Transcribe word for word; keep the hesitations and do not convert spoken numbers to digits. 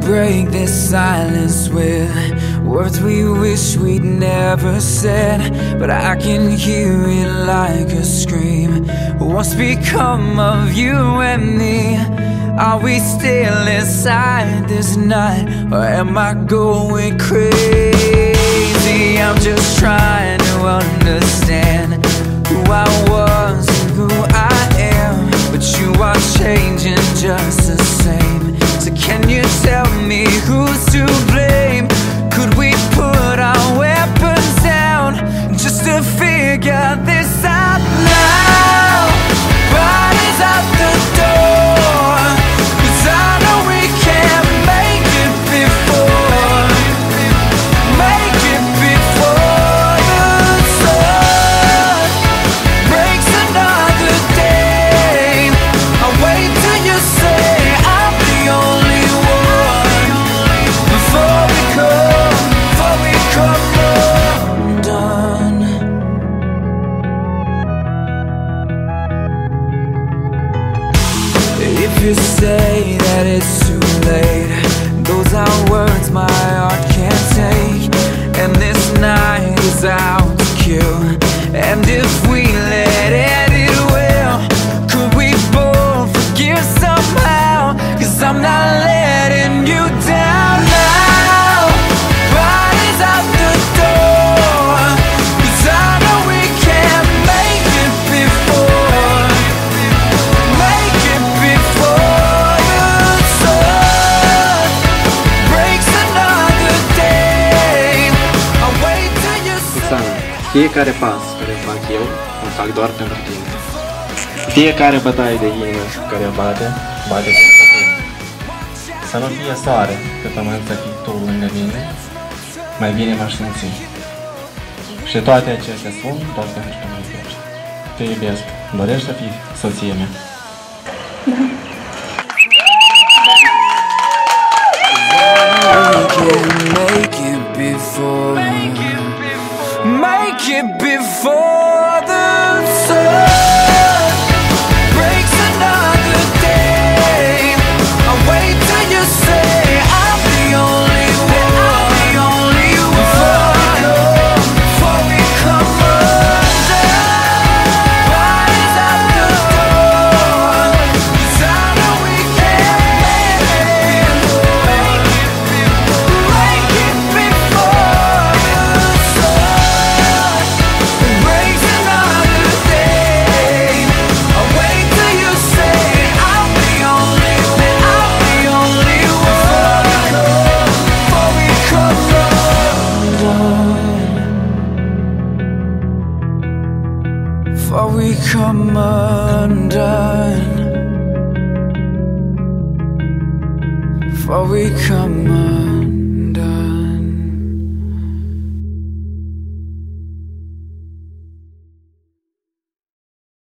break this silence with words we wish we'd never said, but I can hear it like a scream. What's become of you and me? Are we still inside this night, or am I going crazy? I'm just trying to understand who I was and who I am, but you are changing just the same. So can you tell me who's to blame? Could we put our weapons down just to figure this out now? Bodies out the door, 'cause I know we can't make it before, make it before the sun breaks another day. I'll wait till you say I'm the only one before we come, before we come undone. If you say that it's too late, those are words my heart can't take. And this night is out to kill, and if we let it, it will. Could we both forgive somehow? 'Cause I'm not letting you down now. Bodies out the door, 'cause I know we can't make it before, make it before the sun breaks another day. I'll wait till you say. Roxana, fiecare pas care îl fac eu, îl fac doar pentru tine. Fiecare bătaie de inimă care bate, bate pentru tine. Să nu fie soare pe pământ, să fii tu lângă mine, mai bine m-aș simți. Și toate acestea sunt doar pentru că mă iubești. Te iubesc. Dorești să fii soția mea? Make it before, make it before the sun breaks another day. I'll wait till you say I'm the only one, the only one before we come undone. Bodies out the door, 'cause I know we can't make it before, make it before the sun breaks another day. I'll wait till you say I'm the only one, I'm the only one before we come undone, before we come undone, before we come